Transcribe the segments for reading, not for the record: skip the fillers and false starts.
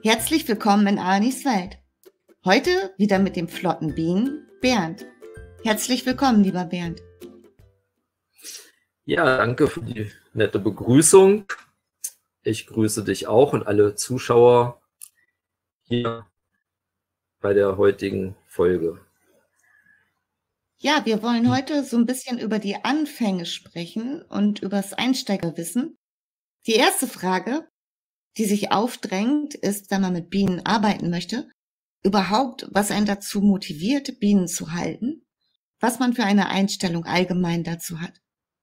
Herzlich willkommen in Anis Welt. Heute wieder mit dem flotten Bienen Bernd. Herzlich willkommen, lieber Bernd. Ja, danke für die nette Begrüßung. Ich grüße dich auch und alle Zuschauer hier bei der heutigen Folge. Ja, wir wollen heute so ein bisschen über die Anfänge sprechen und über das Einsteigerwissen. Die erste Frage, die sich aufdrängt, ist, wenn man mit Bienen arbeiten möchte, überhaupt, was einen dazu motiviert, Bienen zu halten, was man für eine Einstellung allgemein dazu hat.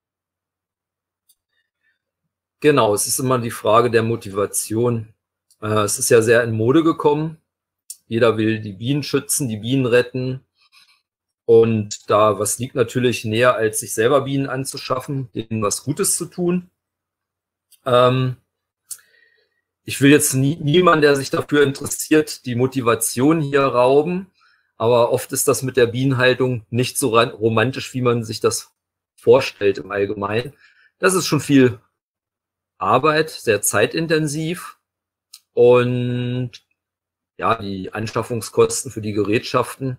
Genau, es ist immer die Frage der Motivation. Es ist ja sehr in Mode gekommen. Jeder will die Bienen schützen, die Bienen retten. Und was liegt natürlich näher, als sich selber Bienen anzuschaffen, denen was Gutes zu tun. Ich will jetzt niemand, der sich dafür interessiert, die Motivation hier rauben. Aber oft ist das mit der Bienenhaltung nicht so romantisch, wie man sich das vorstellt im Allgemeinen. Das ist schon viel Arbeit, sehr zeitintensiv. Und ja, die Anschaffungskosten für die Gerätschaften,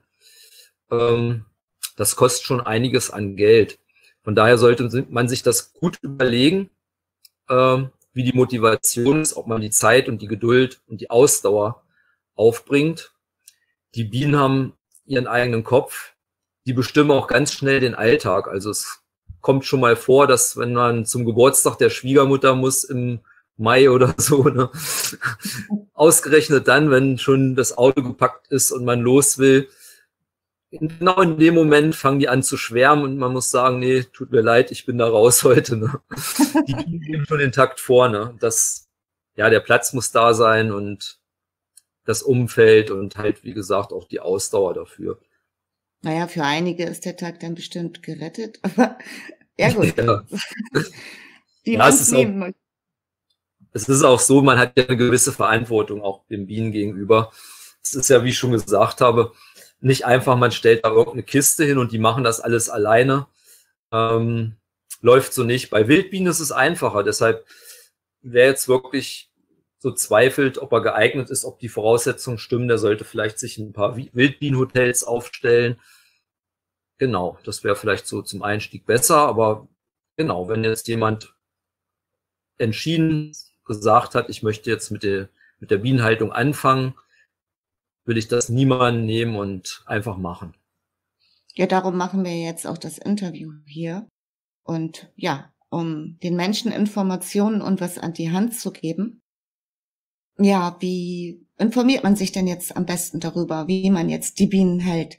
das kostet schon einiges an Geld. Von daher sollte man sich das gut überlegen, wie die Motivation ist, ob man die Zeit und die Geduld und die Ausdauer aufbringt. Die Bienen haben ihren eigenen Kopf, die bestimmen auch ganz schnell den Alltag. Also es kommt schon mal vor, dass wenn man zum Geburtstag der Schwiegermutter muss im Mai oder so, ne, ausgerechnet dann, wenn schon das Auto gepackt ist und man los will, genau in dem Moment fangen die an zu schwärmen und man muss sagen, nee, tut mir leid, ich bin da raus heute. Ne? Die gehen schon den Takt vor. Ne? Der Platz muss da sein und das Umfeld und halt, wie gesagt, auch die Ausdauer dafür. Naja, für einige ist der Tag dann bestimmt gerettet, aber ja gut. Ja. Die man es nehmen möchte. Es ist auch so, man hat ja eine gewisse Verantwortung auch den Bienen gegenüber. Es ist ja, wie ich schon gesagt habe, nicht einfach, man stellt da irgendeine Kiste hin und die machen das alles alleine. Läuft so nicht. Bei Wildbienen ist es einfacher. Deshalb, wer jetzt wirklich so zweifelt, ob er geeignet ist, ob die Voraussetzungen stimmen, der sollte vielleicht sich ein paar Wildbienenhotels aufstellen. Genau, das wäre vielleicht so zum Einstieg besser. Aber genau, wenn jetzt jemand entschieden gesagt hat, ich möchte jetzt mit der Bienenhaltung anfangen, will ich das niemanden nehmen und einfach machen. Ja, darum machen wir jetzt auch das Interview hier. Und ja, um den Menschen Informationen und was an die Hand zu geben. Ja, wie informiert man sich denn jetzt am besten darüber, wie man jetzt die Bienen hält?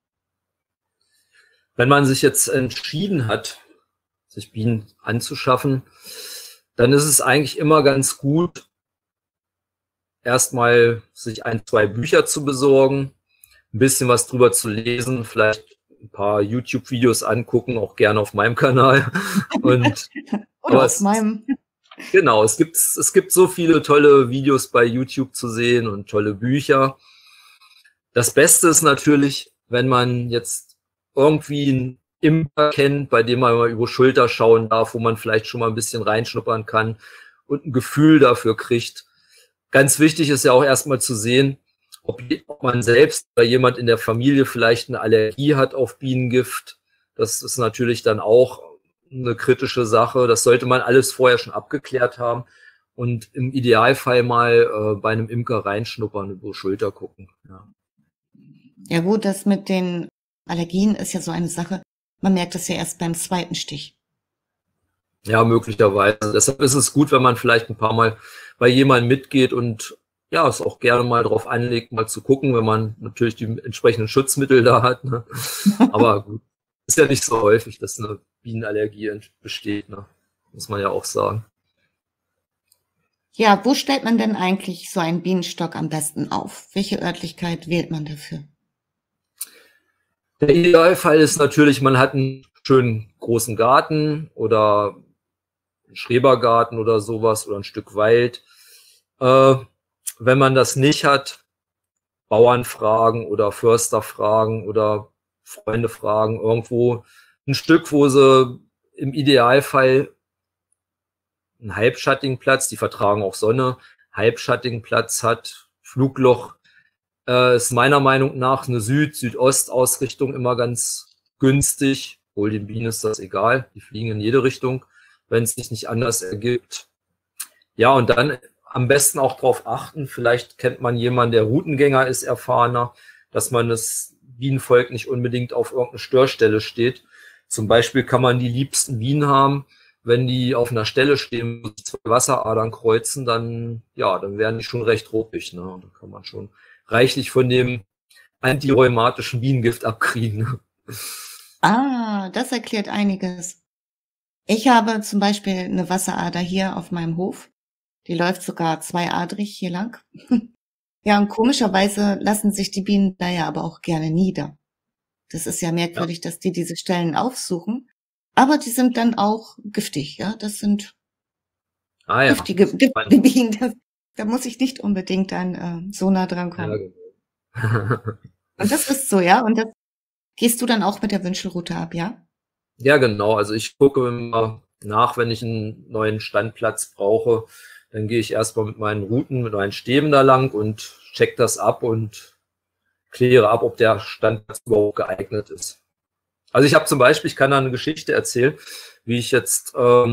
Wenn man sich jetzt entschieden hat, sich Bienen anzuschaffen, dann ist es eigentlich immer ganz gut, erstmal sich 1, 2 Bücher zu besorgen, ein bisschen was drüber zu lesen, vielleicht ein paar YouTube-Videos angucken, auch gerne auf meinem Kanal. Und oder auf meinem. Genau, es gibt so viele tolle Videos bei YouTube zu sehen und tolle Bücher. Das Beste ist natürlich, wenn man jetzt irgendwie einen Imker kennt, bei dem man mal über Schulter schauen darf, wo man vielleicht schon mal ein bisschen reinschnuppern kann und ein Gefühl dafür kriegt. Ganz wichtig ist ja auch erstmal zu sehen, ob man selbst oder jemand in der Familie vielleicht eine Allergie hat auf Bienengift. Das ist natürlich dann auch eine kritische Sache. Das sollte man alles vorher schon abgeklärt haben und im Idealfall mal bei einem Imker reinschnuppern, über Schulter gucken. Ja gut, das mit den Allergien ist ja so eine Sache. Man merkt das ja erst beim 2. Stich. Ja, möglicherweise. Deshalb ist es gut, wenn man vielleicht ein paar Mal bei jemandem mitgeht und ja, es auch gerne mal drauf anlegt, mal zu gucken, wenn man natürlich die entsprechenden Schutzmittel da hat. Ne? Aber gut, ist ja nicht so häufig, dass eine Bienenallergie besteht, ne? Muss man ja auch sagen. Ja, wo stellt man denn eigentlich so einen Bienenstock am besten auf? Welche Örtlichkeit wählt man dafür? Der Idealfall ist natürlich, man hat einen schönen großen Garten oder einen Schrebergarten oder sowas oder ein Stück Wald. Wenn man das nicht hat, Bauern fragen oder Förster fragen oder Freunde fragen, irgendwo ein Stück, wo sie im Idealfall einen halbschattigen Platz, die vertragen auch Sonne, halbschattigen Platz hat, Flugloch ist meiner Meinung nach eine Süd-Südost-Ausrichtung immer ganz günstig. Wohl den Bienen ist das egal, die fliegen in jede Richtung, wenn es sich nicht anders ergibt. Ja, und dann am besten auch darauf achten, vielleicht kennt man jemanden, der Routengänger ist, erfahrener, dass man das Bienenvolk nicht unbedingt auf irgendeine Störstelle steht. Zum Beispiel kann man die liebsten Bienen haben, wenn die auf einer Stelle stehen, wo sich zwei Wasseradern kreuzen, dann, ja, dann werden die schon recht ruppig, ne? Und dann kann man schon reichlich von dem antirheumatischen Bienengift abkriegen. Ne? Ah, das erklärt einiges. Ich habe zum Beispiel eine Wasserader hier auf meinem Hof. Die läuft sogar zweiadrig hier lang. Ja, und komischerweise lassen sich die Bienen da ja aber auch gerne nieder. Das ist ja merkwürdig, dass die diese Stellen aufsuchen. Aber die sind dann auch giftig, ja. Das sind giftige Bienen. Da muss ich nicht unbedingt dann so nah dran kommen. Ja, und das ist so, ja. Und das gehst du dann auch mit der Wünschelrute ab, ja? Ja, genau. Also ich gucke immer nach, wenn ich einen neuen Standplatz brauche. Dann gehe ich erstmal mit meinen Routen, mit meinen Stäben da lang und check das ab und kläre ab, ob der Standplatz überhaupt geeignet ist. Also ich habe zum Beispiel, ich kann da eine Geschichte erzählen, wie ich jetzt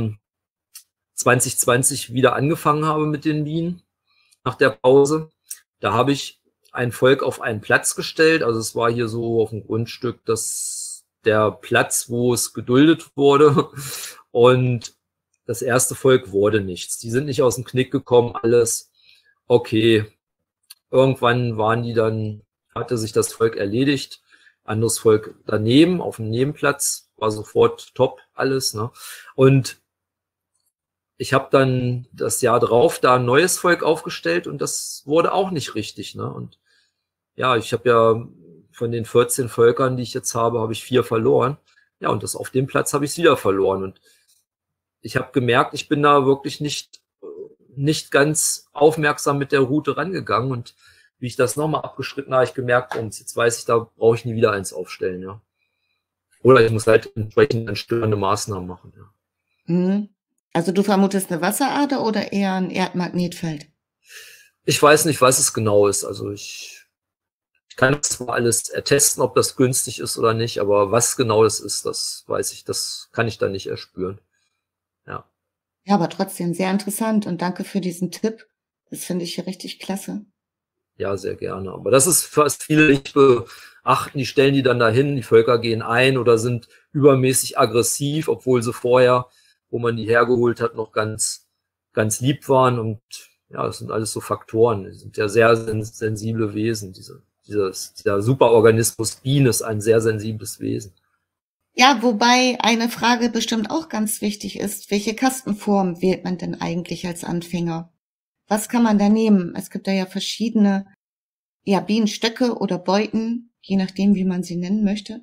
2020 wieder angefangen habe mit den Bienen nach der Pause. Da habe ich ein Volk auf einen Platz gestellt. Also es war hier so auf dem Grundstück, dass der Platz, wo es geduldet wurde. Und das erste Volk wurde nichts. Die sind nicht aus dem Knick gekommen, alles okay. Irgendwann waren die dann, hatte sich das Volk erledigt. Anderes Volk daneben, auf dem Nebenplatz, war sofort top alles. Ne? Und ich habe dann das Jahr drauf da ein neues Volk aufgestellt und das wurde auch nicht richtig. Ne? Und ja, ich habe ja von den 14 Völkern, die ich jetzt habe ich 4 verloren. Ja, und das auf dem Platz habe ich es wieder verloren. Und ich habe gemerkt, ich bin da wirklich nicht ganz aufmerksam mit der Route rangegangen. Und wie ich das nochmal abgeschritten habe, ich gemerkt, jetzt weiß ich, da brauche ich nie wieder eins aufstellen. Ja. Oder ich muss halt entsprechend dann störende Maßnahmen machen. Ja. Mhm. Also du vermutest eine Wasserader oder eher ein Erdmagnetfeld? Ich weiß nicht, was es genau ist. Also ich kann zwar alles ertesten, ob das günstig ist oder nicht, aber was genau das ist, das weiß ich, das kann ich dann nicht erspüren. Ja. Ja, aber trotzdem sehr interessant und danke für diesen Tipp. Das finde ich richtig klasse. Ja, sehr gerne. Aber das ist, was viele nicht beachten. Die stellen die dann dahin, die Völker gehen ein oder sind übermäßig aggressiv, obwohl sie vorher, wo man die hergeholt hat, noch ganz lieb waren. Und ja, das sind alles so Faktoren. Die sind ja sehr sensible Wesen. Dieser Superorganismus Bienen ist ein sehr sensibles Wesen. Ja, wobei eine Frage bestimmt auch ganz wichtig ist, welche Kastenform wählt man denn eigentlich als Anfänger? Was kann man da nehmen? Es gibt da ja verschiedene, ja, Bienenstöcke oder Beuten, je nachdem, wie man sie nennen möchte.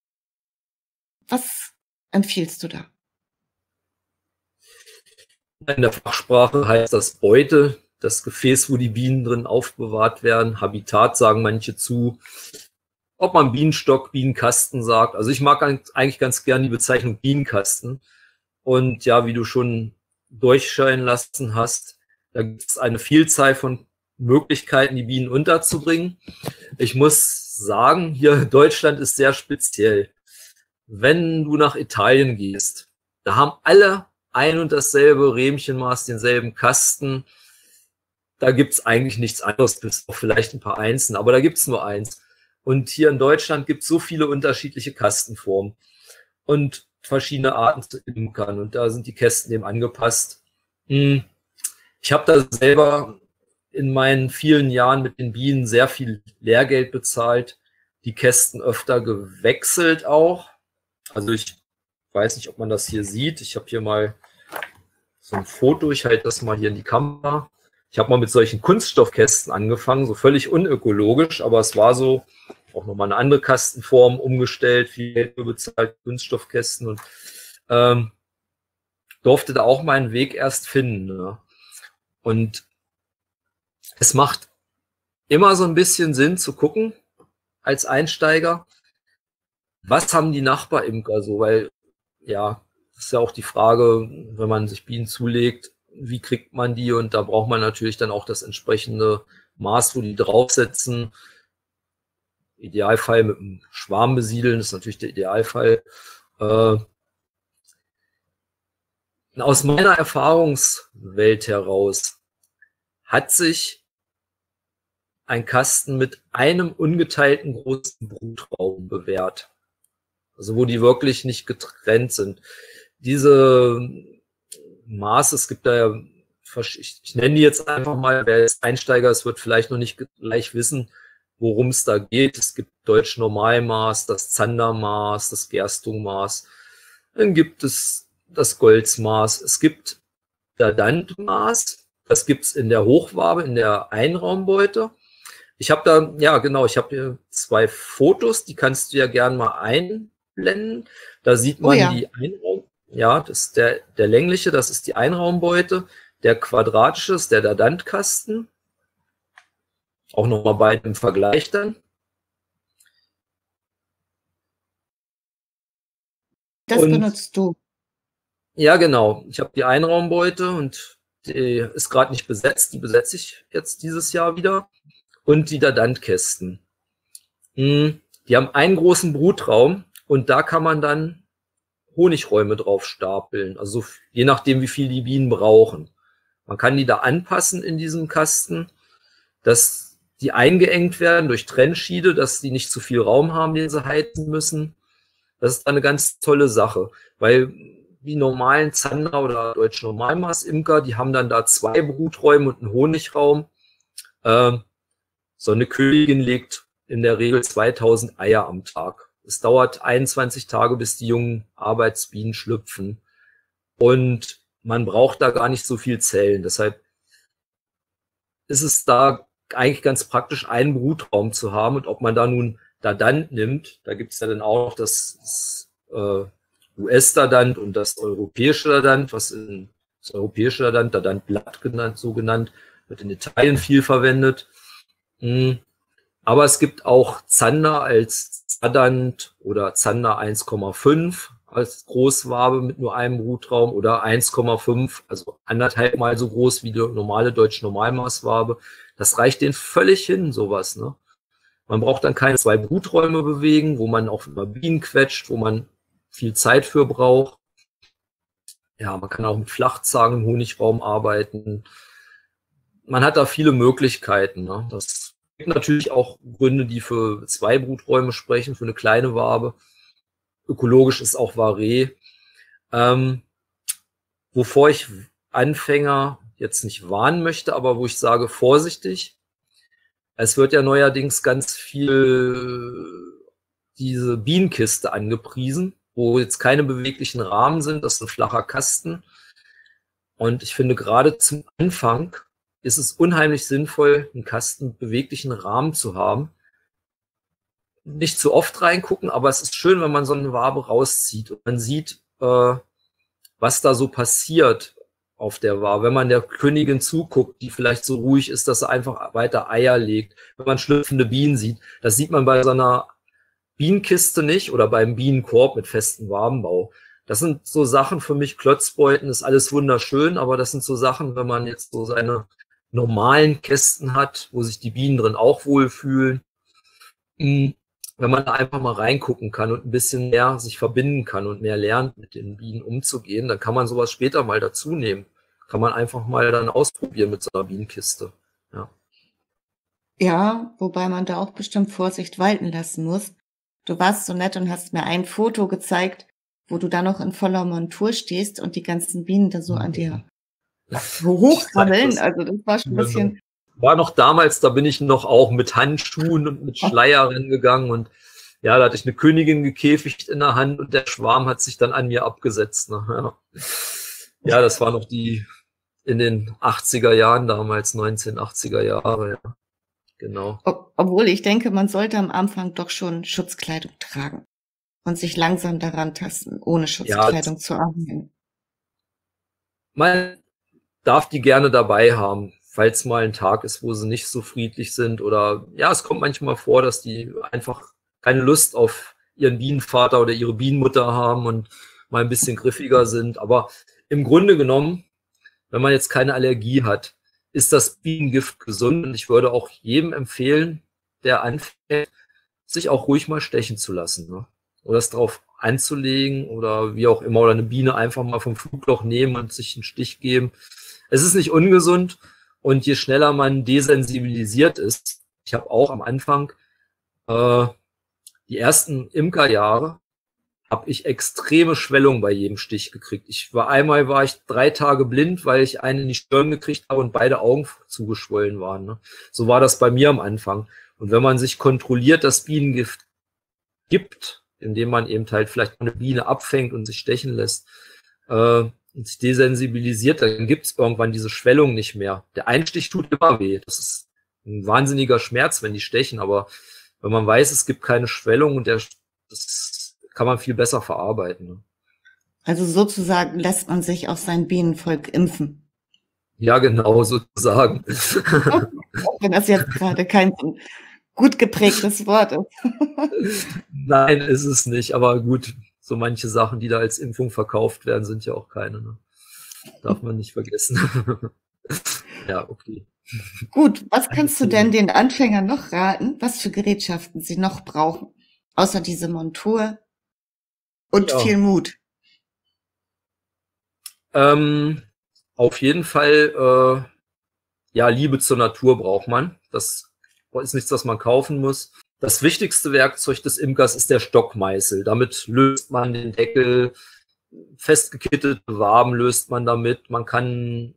Was empfiehlst du da? In der Fachsprache heißt das Beute, das Gefäß, wo die Bienen drin aufbewahrt werden. Habitat sagen manche zu. Ob man Bienenstock, Bienenkasten sagt. Also ich mag eigentlich ganz gern die Bezeichnung Bienenkasten. Und ja, wie du schon durchscheinen lassen hast, da gibt es eine Vielzahl von Möglichkeiten, die Bienen unterzubringen. Ich muss sagen, hier Deutschland ist sehr speziell. Wenn du nach Italien gehst, da haben alle ein und dasselbe Rähmchenmaß, denselben Kasten. Da gibt es eigentlich nichts anderes, bis auf vielleicht ein paar Einsen, aber da gibt es nur eins. Und hier in Deutschland gibt es so viele unterschiedliche Kastenformen und verschiedene Arten zu imkern. Und da sind die Kästen eben angepasst. Ich habe da selber in meinen vielen Jahren mit den Bienen sehr viel Lehrgeld bezahlt, die Kästen öfter gewechselt auch. Also ich weiß nicht, ob man das hier sieht. Ich habe hier mal so ein Foto, ich halte das mal hier in die Kamera. Ich habe mal mit solchen Kunststoffkästen angefangen, so völlig unökologisch, aber es war so, auch nochmal eine andere Kastenform umgestellt, viel Geld bezahlt, Kunststoffkästen und durfte da auch meinen Weg erst finden. Ne? Und es macht immer so ein bisschen Sinn zu gucken, als Einsteiger, was haben die Nachbarimker so, weil ja, das ist ja auch die Frage, wenn man sich Bienen zulegt, wie kriegt man die? Und da braucht man natürlich dann auch das entsprechende Maß, wo die draufsetzen. Idealfall mit einem Schwarm besiedeln, das ist natürlich der Idealfall. Aus meiner Erfahrungswelt heraus hat sich ein Kasten mit einem ungeteilten großen Brutraum bewährt. Also wo die wirklich nicht getrennt sind. Diese Maße, es gibt da ja, ich nenne die jetzt einfach mal, wer jetzt Einsteiger ist, wird vielleicht noch nicht gleich wissen, worum es da geht. Es gibt Deutsch-Normalmaß, das Zandermaß, das Gerstungmaß. Dann gibt es das Goldsmaß. Es gibt Dadantmaß. Das gibt es in der Hochwabe, in der Einraumbeute. Ich habe da, ja genau, ich habe hier 2 Fotos, die kannst du ja gerne mal einblenden. Da sieht man die Einraum. Ja, das ist der längliche, das ist die Einraumbeute. Der quadratische ist der Dadantkasten. Auch nochmal beide im Vergleich dann. Das benutzt du? Ja, genau. Ich habe die Einraumbeute und die ist gerade nicht besetzt. Die besetze ich jetzt dieses Jahr wieder. Und die Dadantkästen. Die haben einen großen Brutraum und da kann man dann Honigräume drauf stapeln. Also je nachdem, wie viel die Bienen brauchen. Man kann die da anpassen in diesem Kasten, dass die eingeengt werden durch Trennschiede, dass die nicht zu viel Raum haben, den sie heizen müssen. Das ist eine ganz tolle Sache, weil die normalen Zander oder Deutsch Normalmaß Imker, die haben dann da 2 Bruträume und einen Honigraum. So eine Königin legt in der Regel 2000 Eier am Tag. Es dauert 21 Tage, bis die jungen Arbeitsbienen schlüpfen. Und man braucht da gar nicht so viel Zellen. Deshalb ist es da eigentlich ganz praktisch, einen Brutraum zu haben. Und ob man da nun Dadant nimmt, da gibt es ja dann auch noch das US-Dadant und das europäische Dadant, das europäische Dadant, Dadantblatt genannt, so genannt, wird in Italien viel verwendet. Aber es gibt auch Zander als Zadant oder Zander 1,5 als Großwabe mit nur einem Brutraum oder 1,5, also 1,5 Mal so groß wie die normale Deutsch Normalmaßwabe. Das reicht denen völlig hin, sowas, ne? Man braucht dann keine 2 Bruträume bewegen, wo man auch immer Bienen quetscht, wo man viel Zeit für braucht. Ja, man kann auch mit Flachzangen im Honigraum arbeiten. Man hat da viele Möglichkeiten, ne? Das gibt natürlich auch Gründe, die für 2 Bruträume sprechen, für eine kleine Wabe. Ökologisch ist auch Varé. Wovor ich Anfänger jetzt nicht warnen möchte, aber wo ich sage, vorsichtig. Es wird ja neuerdings ganz viel diese Bienenkiste angepriesen, wo jetzt keine beweglichen Rahmen sind. Das ist ein flacher Kasten. Und ich finde, gerade zum Anfang ist es unheimlich sinnvoll, einen Kasten mit beweglichen Rahmen zu haben. Nicht zu oft reingucken, aber es ist schön, wenn man so eine Wabe rauszieht und man sieht, was da so passiert auf der Wabe. Wenn man der Königin zuguckt, die vielleicht so ruhig ist, dass sie einfach weiter Eier legt. Wenn man schlüpfende Bienen sieht, das sieht man bei so einer Bienenkiste nicht oder beim Bienenkorb mit festem Wabenbau. Das sind so Sachen für mich, Klotzbeuten ist alles wunderschön, aber das sind so Sachen, wenn man jetzt so seine normalen Kästen hat, wo sich die Bienen drin auch wohlfühlen, wenn man da einfach mal reingucken kann und ein bisschen mehr sich verbinden kann und mehr lernt, mit den Bienen umzugehen, dann kann man sowas später mal dazu nehmen. Kann man einfach mal dann ausprobieren mit so einer Bienenkiste. Ja. Ja, wobei man da auch bestimmt Vorsicht walten lassen muss. Du warst so nett und hast mir ein Foto gezeigt, wo du da noch in voller Montur stehst und die ganzen Bienen da so an dir hochkrabbeln. Also das war schon ein bisschen... War noch damals, da bin ich noch auch mit Handschuhen und mit Schleier rangegangen und ja, da hatte ich eine Königin gekäfigt in der Hand und der Schwarm hat sich dann an mir abgesetzt. Ne? Ja, das war noch die in den 80er Jahren damals, 1980er Jahre, ja. Genau. Obwohl ich denke, man sollte am Anfang doch schon Schutzkleidung tragen und sich langsam daran tasten, ohne Schutzkleidung zu arbeiten. Man darf die gerne dabei haben, falls mal ein Tag ist, wo sie nicht so friedlich sind oder ja, es kommt manchmal vor, dass die einfach keine Lust auf ihren Bienenvater oder ihre Bienenmutter haben und mal ein bisschen griffiger sind. Aber im Grunde genommen, wenn man jetzt keine Allergie hat, ist das Bienengift gesund. Und ich würde auch jedem empfehlen, der anfängt, sich auch ruhig mal stechen zu lassen, ne? Oder es drauf anzulegen oder wie auch immer, oder eine Biene einfach mal vom Flugloch nehmen und sich einen Stich geben. Es ist nicht ungesund, und je schneller man desensibilisiert ist, ich habe auch am Anfang die ersten Imkerjahre, habe ich extreme Schwellung bei jedem Stich gekriegt. Einmal war ich 3 Tage blind, weil ich einen in die Stirn gekriegt habe und beide Augen zugeschwollen waren, ne? So war das bei mir am Anfang. Und wenn man sich kontrolliert das Bienengift gibt, indem man eben halt vielleicht eine Biene abfängt und sich stechen lässt, und sich desensibilisiert, dann gibt es irgendwann diese Schwellung nicht mehr. Der Einstich tut immer weh. Das ist ein wahnsinniger Schmerz, wenn die stechen, aber wenn man weiß, es gibt keine Schwellung, und das kann man viel besser verarbeiten, ne? Also sozusagen lässt man sich auf sein Bienenvolk impfen. Ja, genau, sozusagen. Auch wenn das jetzt gerade kein so gut geprägtes Wort ist. Nein, ist es nicht, aber gut, so manche Sachen, die da als Impfung verkauft werden, sind ja auch keine, ne? Darf man nicht vergessen. Ja, okay. Gut, was kannst du denn den Anfängern noch raten, was für Gerätschaften sie noch brauchen, außer diese Montur und viel Mut? Auf jeden Fall, ja, Liebe zur Natur braucht man. Das ist nichts, was man kaufen muss. Das wichtigste Werkzeug des Imkers ist der Stockmeißel. Damit löst man den Deckel, festgekittete Waben löst man damit. Man kann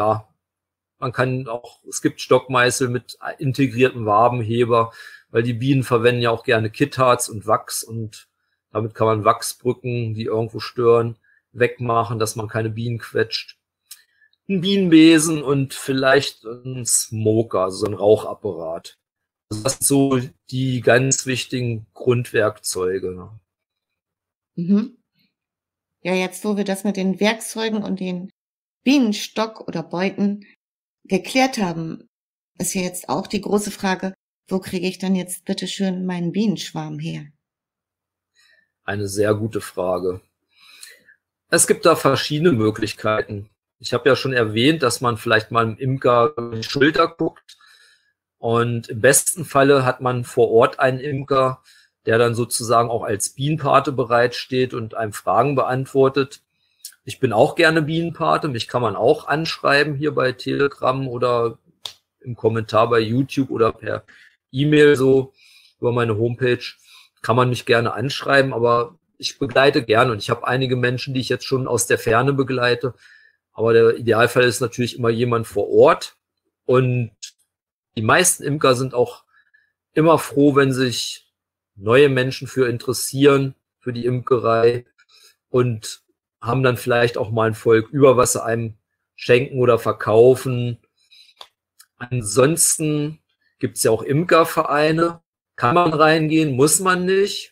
auch, es gibt Stockmeißel mit integriertem Wabenheber, weil die Bienen verwenden ja auch gerne Kittharz und Wachs, und damit kann man Wachsbrücken, die irgendwo stören, wegmachen, dass man keine Bienen quetscht. Ein Bienenbesen und vielleicht ein Smoker, also so ein Rauchapparat. Also das sind so die ganz wichtigen Grundwerkzeuge. Mhm. Ja, jetzt, wo wir das mit den Werkzeugen und den Bienenstock oder Beuten geklärt haben, ist ja jetzt auch die große Frage, wo kriege ich dann jetzt bitte schön meinen Bienenschwarm her? Eine sehr gute Frage. Es gibt da verschiedene Möglichkeiten. Ich habe ja schon erwähnt, dass man vielleicht mal im Imker über die Schulter guckt, und im besten Falle hat man vor Ort einen Imker, der dann sozusagen auch als Bienenpate bereitsteht und einem Fragen beantwortet. Ich bin auch gerne Bienenpate, mich kann man auch anschreiben hier bei Telegram oder im Kommentar bei YouTube oder per E-Mail, so über meine Homepage, kann man mich gerne anschreiben, aber ich begleite gerne, und ich habe einige Menschen, die ich jetzt schon aus der Ferne begleite, aber der Idealfall ist natürlich immer jemand vor Ort, und die meisten Imker sind auch immer froh, wenn sich neue Menschen für interessieren, für die Imkerei, und haben dann vielleicht auch mal ein Volk über, was sie einem schenken oder verkaufen. Ansonsten gibt es ja auch Imkervereine. Kann man reingehen, muss man nicht.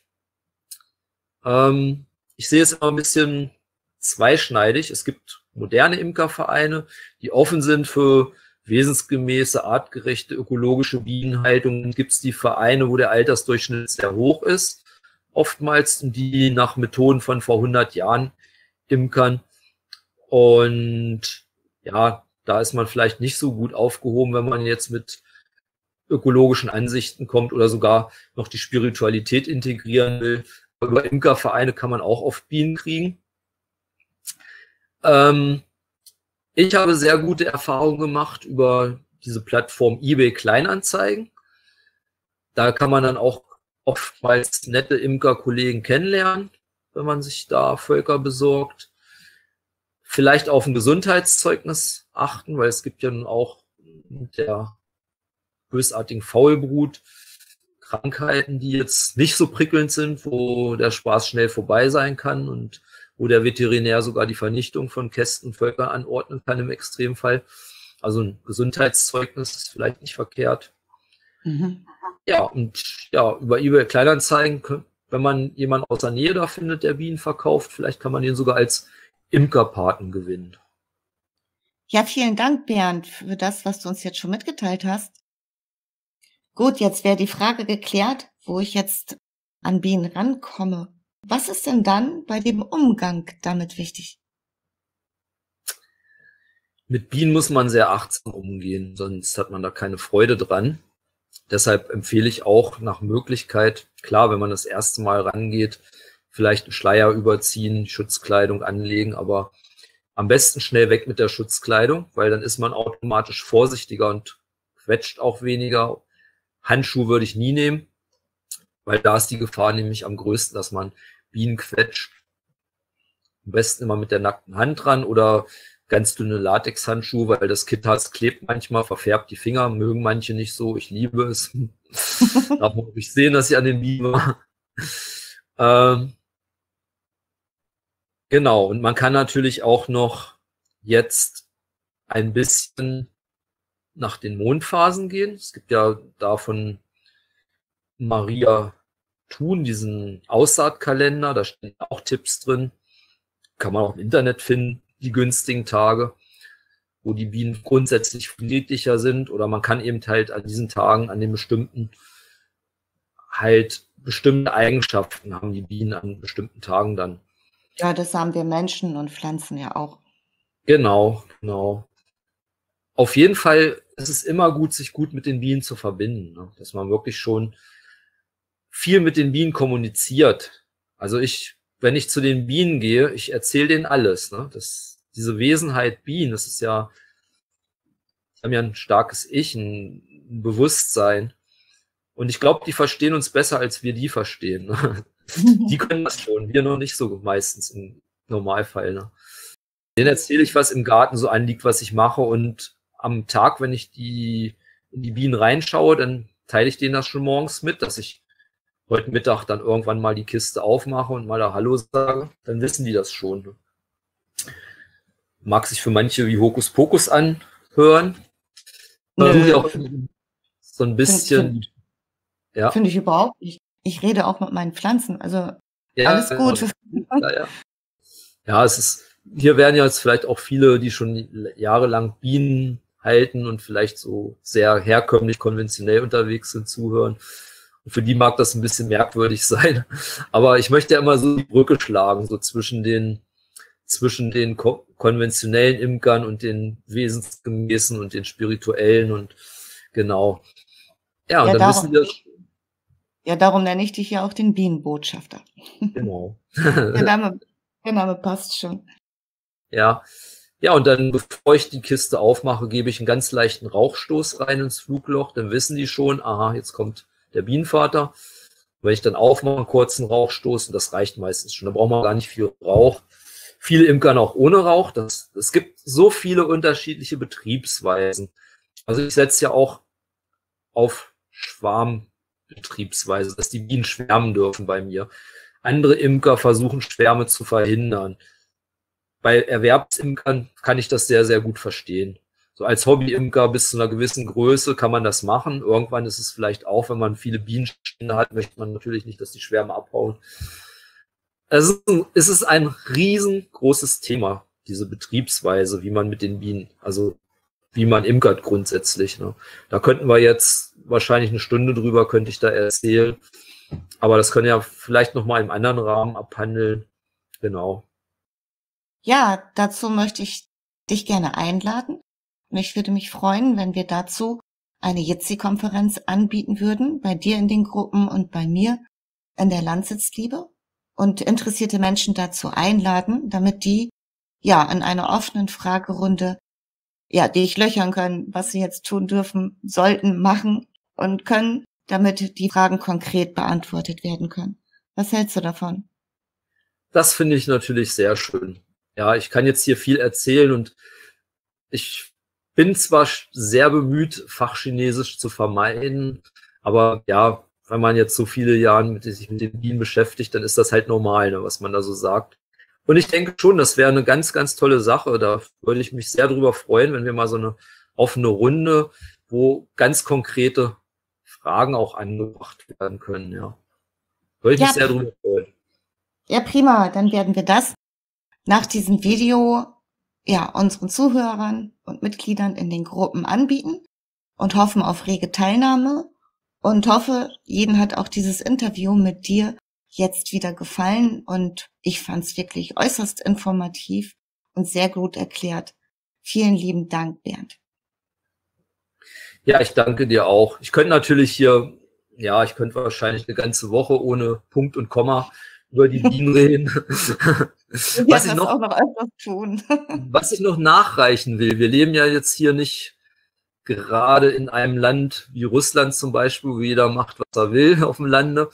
Ich sehe es immer ein bisschen zweischneidig. Es gibt moderne Imkervereine, die offen sind für wesensgemäße, artgerechte, ökologische Bienenhaltung. Dann gibt es die Vereine, wo der Altersdurchschnitt sehr hoch ist, oftmals, die nach Methoden von vor 100 Jahren imkern. Und ja, da ist man vielleicht nicht so gut aufgehoben, wenn man jetzt mit ökologischen Ansichten kommt oder sogar noch die Spiritualität integrieren will. Über Imkervereine kann man auch oft Bienen kriegen. Ich habe sehr gute Erfahrungen gemacht über diese Plattform eBay Kleinanzeigen. Da kann man dann auch oftmals nette Imkerkollegen kennenlernen, wenn man sich da Völker besorgt. Vielleicht auf ein Gesundheitszeugnis achten, weil es gibt ja nun auch mit der bösartigen Faulbrut Krankheiten, die jetzt nicht so prickelnd sind, wo der Spaß schnell vorbei sein kann und wo der Veterinär sogar die Vernichtung von Kästen und Völkern anordnen kann im Extremfall. Also ein Gesundheitszeugnis ist vielleicht nicht verkehrt. Mhm. Ja, und ja, über eBay Kleinanzeigen, wenn man jemanden aus der Nähe da findet, der Bienen verkauft, vielleicht kann man den sogar als Imkerpaten gewinnen. Ja, vielen Dank, Bernd, für das, was du uns jetzt schon mitgeteilt hast. Gut, jetzt wäre die Frage geklärt, wo ich jetzt an Bienen rankomme. Was ist denn dann bei dem Umgang damit wichtig? Mit Bienen muss man sehr achtsam umgehen, sonst hat man da keine Freude dran. Deshalb empfehle ich auch nach Möglichkeit, klar, wenn man das erste Mal rangeht, vielleicht einen Schleier überziehen, Schutzkleidung anlegen, aber am besten schnell weg mit der Schutzkleidung, weil dann ist man automatisch vorsichtiger und quetscht auch weniger. Handschuhe würde ich nie nehmen, weil da ist die Gefahr nämlich am größten, dass man Bienen quetscht. Am besten immer mit der nackten Hand dran oder ganz dünne Latexhandschuhe, weil das Kittas klebt manchmal, verfärbt die Finger, mögen manche nicht so. Ich liebe es. Darf man ruhig sehen, dass ich an den Bienen war. Genau, und man kann natürlich auch noch jetzt ein bisschen nach den Mondphasen gehen. Es gibt ja da von Maria Thun diesen Aussaatkalender, da stehen auch Tipps drin. Kann man auch im Internet finden, die günstigen Tage, wo die Bienen grundsätzlich friedlicher sind. Oder man kann eben halt an diesen Tagen, an den bestimmten, halt bestimmte Eigenschaften haben die Bienen an bestimmten Tagen dann. Ja, das haben wir Menschen und Pflanzen ja auch. Genau, genau. Auf jeden Fall ist es immer gut, sich gut mit den Bienen zu verbinden, ne? Dass man wirklich schon viel mit den Bienen kommuniziert. Also wenn ich zu den Bienen gehe, ich erzähle denen alles, ne? Diese Wesenheit Bienen, das ist ja, die haben ja ein starkes Ich, ein Bewusstsein. Und ich glaube, die verstehen uns besser, als wir die verstehen, ne? Die können das schon, wir noch nicht so meistens im Normalfall, ne? Denen erzähle ich, was im Garten so anliegt, was ich mache. Und am Tag, wenn ich in die Bienen reinschaue, dann teile ich denen das schon morgens mit, dass ich heute Mittag dann irgendwann mal die Kiste aufmache und mal da Hallo sage. Dann wissen die das schon. Mag sich für manche wie Hokuspokus anhören. Nö. Auch so ein bisschen. Ja. Finde ich überhaupt nicht. Ich rede auch mit meinen Pflanzen, also Ja, alles gut. Ja, hier werden ja jetzt vielleicht auch viele, die schon jahrelang Bienen halten und vielleicht so sehr herkömmlich, konventionell unterwegs sind, zuhören. Und für die mag das ein bisschen merkwürdig sein. Aber ich möchte ja immer so die Brücke schlagen, so zwischen den konventionellen Imkern und den wesensgemäßen und den spirituellen und genau. Ja, und dann wissen wir. Ja, darum nenne ich dich ja auch den Bienenbotschafter. Genau. Der Name passt schon. Ja. Ja, und dann, bevor ich die Kiste aufmache, gebe ich einen ganz leichten Rauchstoß rein ins Flugloch. Dann wissen die schon, aha, jetzt kommt der Bienenvater. Wenn ich dann aufmache, einen kurzen Rauchstoß, und das reicht meistens schon. Da braucht man gar nicht viel Rauch. Viele Imkern auch ohne Rauch. Es gibt so viele unterschiedliche Betriebsweisen. Also ich setze ja auch auf Schwarmbetriebsweise, dass die Bienen schwärmen dürfen bei mir. Andere Imker versuchen, Schwärme zu verhindern. Bei Erwerbsimkern kann ich das sehr, sehr gut verstehen. So als Hobbyimker bis zu einer gewissen Größe kann man das machen. Irgendwann ist es vielleicht auch, wenn man viele Bienenstände hat, möchte man natürlich nicht, dass die Schwärme abhauen. Es ist ein riesengroßes Thema, diese Betriebsweise, wie man mit den Bienen, also wie man imkert grundsätzlich, ne? Da könnten wir jetzt wahrscheinlich eine Stunde drüber, könnte ich da erzählen. Aber das können ja vielleicht noch mal im anderen Rahmen abhandeln. Genau. Ja, dazu möchte ich dich gerne einladen. Und ich würde mich freuen, wenn wir dazu eine Jitsi-Konferenz anbieten würden, bei dir in den Gruppen und bei mir in der Landsitzliebe, und interessierte Menschen dazu einladen, damit die ja in einer offenen Fragerunde ja dich löchern können, was sie jetzt tun dürfen, sollten, machen und können, damit die Fragen konkret beantwortet werden können. Was hältst du davon? Das finde ich natürlich sehr schön. Ja, ich kann jetzt hier viel erzählen und ich bin zwar sehr bemüht, Fachchinesisch zu vermeiden, aber ja, wenn man jetzt so viele Jahre sich mit den Bienen beschäftigt, dann ist das halt normal, ne, was man da so sagt. Und ich denke schon, das wäre eine ganz, ganz tolle Sache. Da würde ich mich sehr drüber freuen, wenn wir mal so eine offene Runde, wo ganz konkrete Fragen auch angebracht werden können, ja. Würde ich mich sehr drüber freuen. Ja, prima. Dann werden wir das nach diesem Video ja unseren Zuhörern und Mitgliedern in den Gruppen anbieten und hoffen auf rege Teilnahme und hoffe, jeden hat auch dieses Interview mit dir jetzt wieder gefallen und ich fand es wirklich äußerst informativ und sehr gut erklärt. Vielen lieben Dank, Bernd. Ja, ich danke dir auch. Ich könnte natürlich hier, ja, ich könnte wahrscheinlich eine ganze Woche ohne Punkt und Komma über die Bienen reden. Wir werden das auch noch öfters tun. Was ich noch nachreichen will, wir leben ja jetzt hier nicht gerade in einem Land wie Russland zum Beispiel, wo jeder macht, was er will auf dem Lande.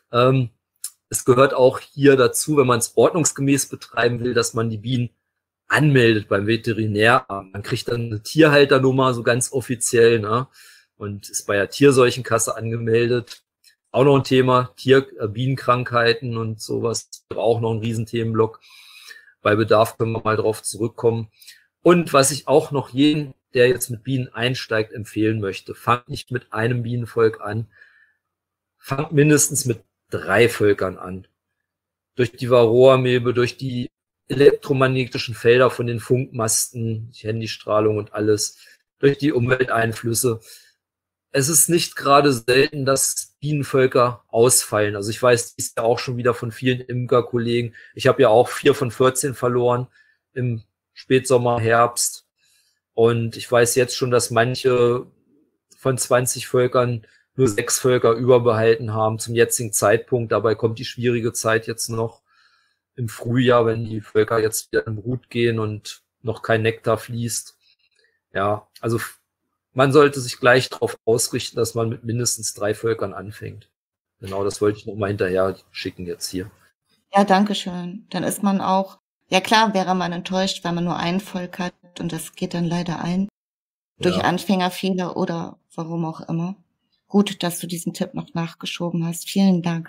Es gehört auch hier dazu, wenn man es ordnungsgemäß betreiben will, dass man die Bienen anmeldet beim Veterinäramt. Man kriegt dann eine Tierhalternummer, so ganz offiziell, ne? Und ist bei der Tierseuchenkasse angemeldet. Auch noch ein Thema, Bienenkrankheiten und sowas, auch noch ein Riesenthemenblock. Bei Bedarf können wir mal drauf zurückkommen. Und was ich auch noch jeden, der jetzt mit Bienen einsteigt, empfehlen möchte, fangt nicht mit einem Bienenvolk an, fangt mindestens mit 3 Völkern an. Durch die Varroamilbe, durch die elektromagnetischen Felder von den Funkmasten, die Handystrahlung und alles, durch die Umwelteinflüsse. Es ist nicht gerade selten, dass Bienenvölker ausfallen. Also ich weiß, dies ist ja auch schon wieder von vielen Imkerkollegen. Ich habe ja auch 4 von 14 verloren im Spätsommer, Herbst. Und ich weiß jetzt schon, dass manche von 20 Völkern nur 6 Völker überbehalten haben zum jetzigen Zeitpunkt. Dabei kommt die schwierige Zeit jetzt noch im Frühjahr, wenn die Völker jetzt wieder in Brut gehen und noch kein Nektar fließt. Ja, also man sollte sich gleich darauf ausrichten, dass man mit mindestens 3 Völkern anfängt. Genau, das wollte ich noch mal hinterher schicken jetzt hier. Ja, danke schön. Dann ist man auch, ja klar wäre man enttäuscht, weil man nur ein Volk hat und das geht dann leider ein. Durch Anfängerfehler oder warum auch immer. Gut, dass du diesen Tipp noch nachgeschoben hast. Vielen Dank.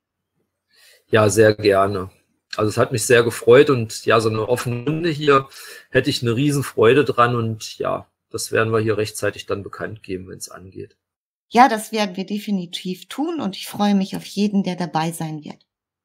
Ja, sehr gerne. Also es hat mich sehr gefreut und ja, so eine offene Runde hier hätte ich eine Riesenfreude dran und ja, das werden wir hier rechtzeitig dann bekannt geben, wenn es angeht. Ja, das werden wir definitiv tun und ich freue mich auf jeden, der dabei sein wird.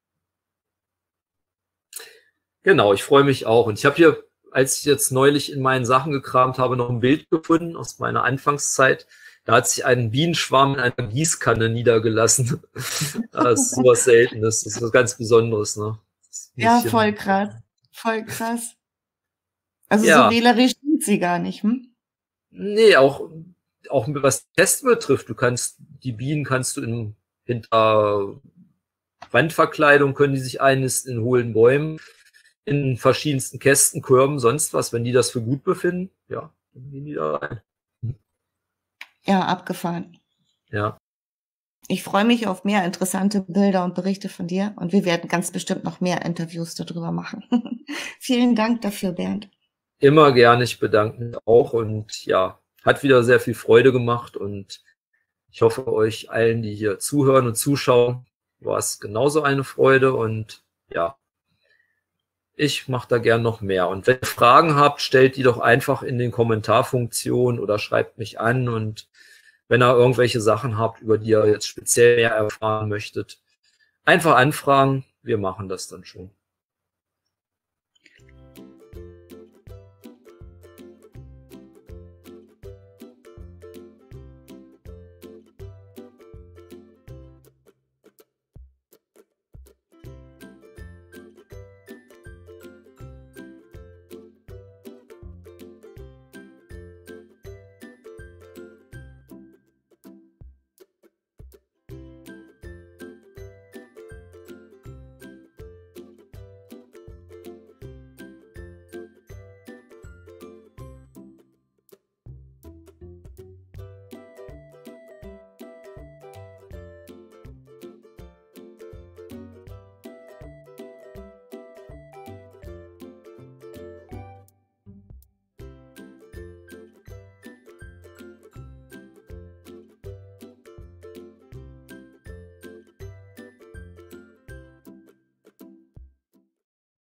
Genau, ich freue mich auch. Und ich habe hier, als ich jetzt neulich in meinen Sachen gekramt habe, noch ein Bild gefunden aus meiner Anfangszeit. Da hat sich ein Bienenschwarm in einer Gießkanne niedergelassen. Das ist sowas Seltenes, das ist was ganz Besonderes, ne? Ja, voll krass. Voll krass. Also so wählerisch sind sie gar nicht, hm? Nee, auch was Tests betrifft. Die Bienen kannst du hinter Wandverkleidung können die sich einnisten in hohlen Bäumen, in verschiedensten Kästen, Körben, sonst was. Wenn die das für gut befinden, ja, dann gehen die da rein. Ja, abgefahren. Ja. Ich freue mich auf mehr interessante Bilder und Berichte von dir und wir werden ganz bestimmt noch mehr Interviews darüber machen. Vielen Dank dafür, Bernd. Immer gerne, ich bedanke mich auch und ja, hat wieder sehr viel Freude gemacht und ich hoffe euch allen, die hier zuhören und zuschauen, war es genauso eine Freude und ja, ich mache da gern noch mehr. Und wenn ihr Fragen habt, stellt die doch einfach in den Kommentarfunktionen oder schreibt mich an und wenn ihr irgendwelche Sachen habt, über die ihr jetzt speziell mehr erfahren möchtet, einfach anfragen, wir machen das dann schon.